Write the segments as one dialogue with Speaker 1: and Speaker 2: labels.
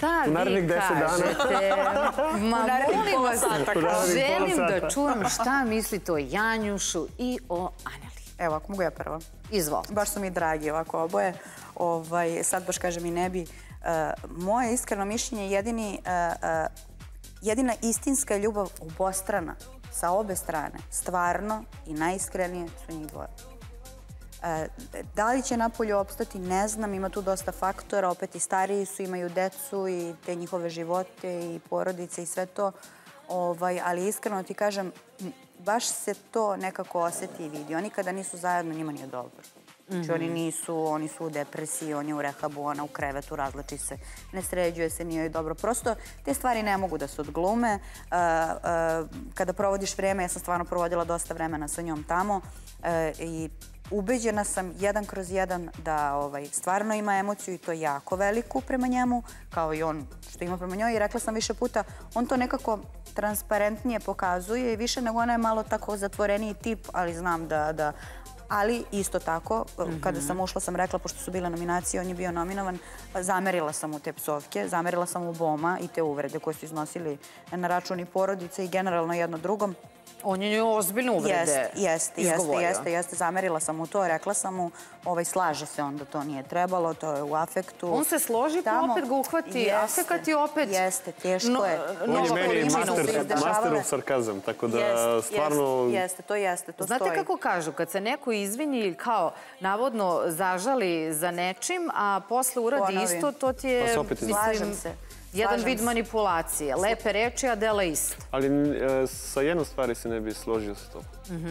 Speaker 1: šta
Speaker 2: u
Speaker 1: vi
Speaker 2: narednih 10 dana.
Speaker 1: kažete? Ma molim vas, želim da
Speaker 2: sata.
Speaker 1: čujem šta mislite o Janjušu i o Aneli.
Speaker 3: Evo, ako mogu ja prvo.
Speaker 1: Izvolite.
Speaker 3: Baš su mi dragi ovako oboje. Sad baš kažem i ne bi. Moje iskreno mišljenje jedina istinska ljubav obostrana sa obe strane, stvarno i najiskrenije su njih dvoje. Da li će napolju opstati, ne znam, ima tu dosta faktora, opet i stariji su, imaju decu i te njihove živote i porodice i sve to, ali iskreno ti kažem, baš se to nekako osjeti i vidi. Oni kada nisu zajedno, njima nije dobro. Znači oni su u depresiji, on je u rehabu, ona u krevetu, razlači se, ne sređuje se, nije joj dobro. Prosto te stvari ne mogu da se odglume. Kada provodiš vreme, ja sam stvarno provodila dosta vremena sa njom tamo i ubeđena sam 1/1 da stvarno ima emociju i to jako veliku prema njemu, kao i on što ima prema njoj. I rekla sam više puta, on to nekako transparentnije pokazuje i više nego ona je malo tako zatvoreniji tip, ali znam da... Ali isto tako, kada sam ušla sam rekla, pošto su bile nominacije, on je bio nominovan, zamerila sam mu te psovke, zamerila sam mu Boma i te uvrede koje su iznosili na račun i porodice i generalno jedno drugom.
Speaker 1: On je njoj ozbiljne uvrede izgovorio.
Speaker 3: Jeste, zamerila sam mu to, rekla sam mu, slaže se on da to nije trebalo, to je u afektu.
Speaker 1: On se složi, pa opet ga uhvati afekat i opet...
Speaker 3: Jeste, teško je.
Speaker 2: On je meni master of sarkazam, tako da stvarno...
Speaker 3: Jeste, to stoji.
Speaker 1: Znate kako kažu, kad se neko izvini ili kao navodno zažali za nečim, a posle uradi isto, to ti je...
Speaker 3: Slažem se.
Speaker 1: Jedan vid manipulacije. Lepe reči, a dela isto.
Speaker 2: Ali sa jednom stvari se ne bi složio sa to.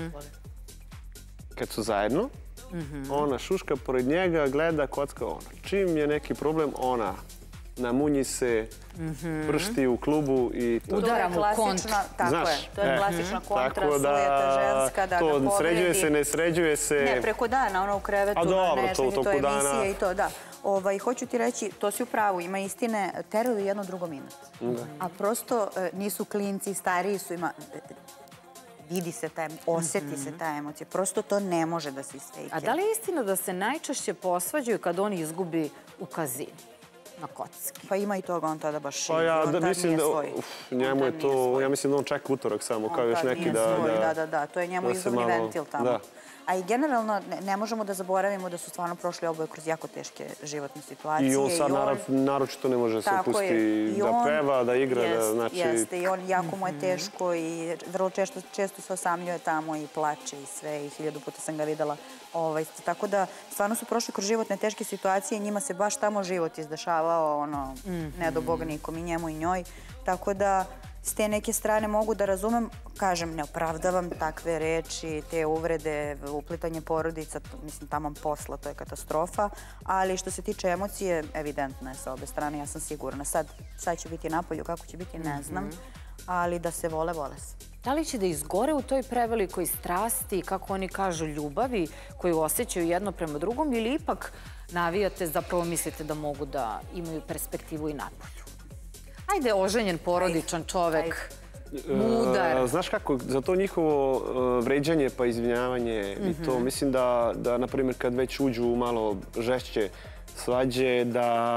Speaker 2: Kad su zajedno, ona šuška pored njega, gleda, kocka ona. Čim je neki problem, ona namunji se, pršti u klubu i to.
Speaker 1: Udara mu kont.
Speaker 3: Tako je. To je klasična kontra, sujeta ženska, da ga povredi.
Speaker 2: Sređuje se, ne sređuje se.
Speaker 3: Ne, preko dana, ona u krevetu, na nežnju, to je emisija i to, da. Hoću ti reći, to si u pravu, ima istine, teraju jedno drugo minut. A prosto nisu klinci, stariji su, vidi se osjeti se ta emocija. Prosto to ne može da se isfejkira.
Speaker 1: A da li je istina da se najčešće posvađaju kad on izgubi u kazini? Na kocki.
Speaker 3: Pa ima i toga, on tada baš
Speaker 2: on tad nije svoj. Njemu je to, ja mislim da on čeka utorak samo, kao još neki da...
Speaker 3: Da, to je njemu izvorni ventil tamo. A i generalno ne možemo da zaboravimo da su stvarno prošli oboje kroz jako teške životne situacije.
Speaker 2: I on sad naročito ne može se opustiti da peva, da igra.
Speaker 3: Jeste, i on jako mu je teško i vrlo često se osamljuje tamo i plače i sve i 1000 puta sam ga videla. Tako da stvarno su prošli kroz životne teške situacije i njima se baš tamo život izdešavao, ne do Boga nikom, i njemu i njoj. Tako da s te neke strane mogu da razumem, kažem, ne opravdavam takve reči, te uvrede, uplitanje porodica, mislim, taman posla, to je katastrofa, ali što se tiče emocije, evidentno je sa obe strane, ja sam sigurna. Sad će biti napolju, kako će biti, ne znam, ali da se vole, vole se.
Speaker 1: Da li će da izgore u toj prevelikoj strasti, kako oni kažu, ljubavi koju osjećaju jedno prema drugom, ili ipak navijate, zapravo mislite da mogu da imaju perspektivu i napolju? Ajde, oženjen, porodičan čovek, mudar.
Speaker 2: Znaš kako, za to njihovo vređanje pa izvinjavanje i to, mislim da, na primjer, kad već uđu u malo žešće svađe,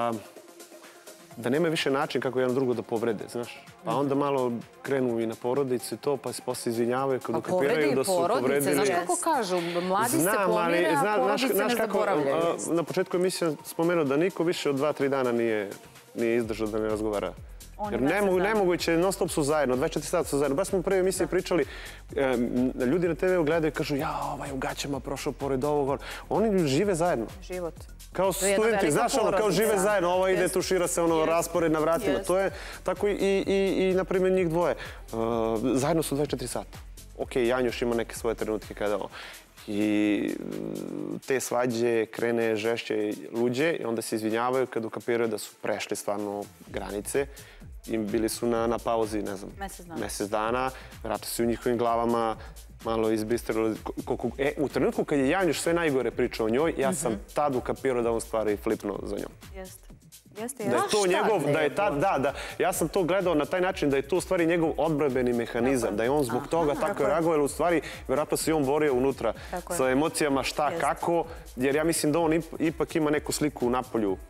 Speaker 2: da nema više način kako jedan drugo da povrede, znaš. Pa onda malo krenu i na porodice to, pa se posle izvinjavaju kad ukapiraju da su povredili.
Speaker 1: Znaš kako kažu, mladi se pomire, a porodice ne zaboravljaju.
Speaker 2: Na početku emisije spomenuo da niko više od 2-3 dana nije izdržao da ne razgovara. Jer nemoguće, non stop su zajedno, 24 sata su zajedno. Baš smo u prvoj emisiji pričali, ljudi na TV-u gledaju i kažu u gaćama prošao pored ovog. Oni žive zajedno.
Speaker 3: Život.
Speaker 2: Kao studenti, znaš, kao žive zajedno, ova ide, tušira se raspored na vratima. To je tako i, na primjer, njih dvoje. Zajedno su 24 sata. Ok, Janjuš ima neke svoje trenutke kada i te svađe krene žešće luđe i onda se izvinjavaju kad ukapiraju da su prešli stvarno granice i bili su na pauzi, ne znam, mjesec dana. Vjerojatno se u njihovim glavama malo izbistrilo. U trenutku kad je Janjuš sve najgore pričao o njoj, ja sam tad ukapirao da on stvari flipnuo za njom.
Speaker 3: Jeste.
Speaker 2: Da je to njegov, ja sam to gledao na taj način da je to u stvari njegov odbrambeni mehanizam, da je on zbog toga tako reagovao, jer u stvari vjerojatno se on borio unutra sa emocijama šta, kako, jer ja mislim da on ipak ima neku sliku u napolju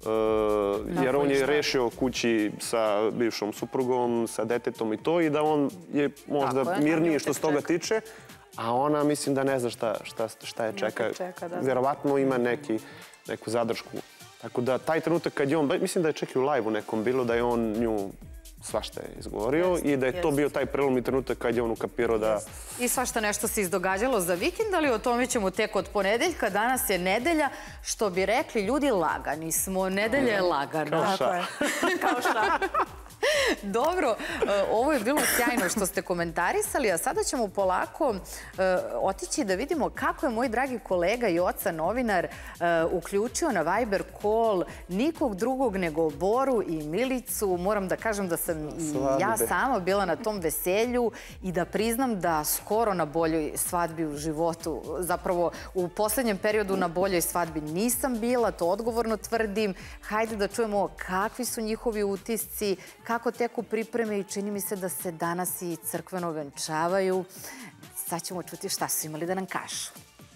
Speaker 2: jer on je rešio kući sa bivšom suprugom, sa detetom i to, i da on je možda mirniji što se toga tiče, a ona mislim da ne zna šta je čeka. Vjerovatno ima neku zadršku. Tako da taj trenutak kad je on, mislim da je čak i u live-u nekom bilo, da je on nju svašta je izgovorio i da je to bio taj prelomni trenutak kad je on ukapirao da...
Speaker 1: I svašta nešto se izdogađalo za vikend, ali o tome ćemo tek od ponedeljka. Danas je nedelja, što bi rekli ljudi, lagani smo. Nedelja je lagana.
Speaker 3: Kao šta?
Speaker 1: Dobro, ovo je bilo sjajno što ste komentarisali, a sada ćemo polako otići da vidimo kako je moj dragi kolega i oca novinar uključio na Viber call nikog drugog nego Boru i Milicu. Moram da kažem da sam i ja sama bila na tom veselju i da priznam da skoro na boljoj svadbi u životu, zapravo u poslednjem periodu na boljoj svadbi nisam bila, to odgovorno tvrdim. Hajde da čujemo kakvi su njihovi utisci, kako teku pripreme i čini mi se da se danas i crkveno venčavaju. Sad ćemo čuti šta su imali da nam kažu.